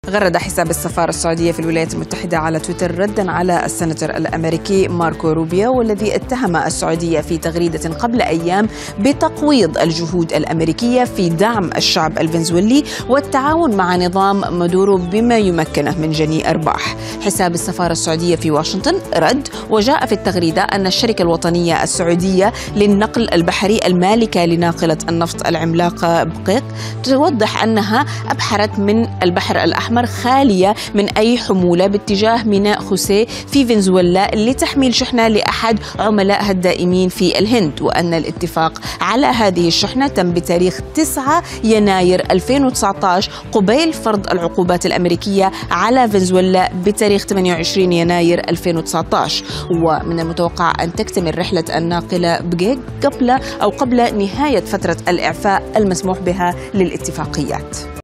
غرد حساب السفارة السعودية في الولايات المتحدة على تويتر ردا على السناتور الأمريكي ماركو روبيو، والذي اتهم السعودية في تغريدة قبل أيام بتقويض الجهود الأمريكية في دعم الشعب الفنزويلي والتعاون مع نظام مادورو بما يمكنه من جني أرباح. حساب السفارة السعودية في واشنطن رد وجاء في التغريدة أن الشركة الوطنية السعودية للنقل البحري المالكة لناقلة النفط العملاقة بقيق توضح أنها أبحرت من البحر الأحمر خالية من أي حمولة باتجاه ميناء خوسيه في فنزويلا لتحميل شحنة لأحد عملائها الدائمين في الهند، وأن الاتفاق على هذه الشحنة تم بتاريخ 9 يناير 2019 قبيل فرض العقوبات الأمريكية على فنزويلا بتاريخ 28 يناير 2019. ومن المتوقع أن تكتمل رحلة الناقلة بقيق قبل نهاية فترة الإعفاء المسموح بها للاتفاقيات.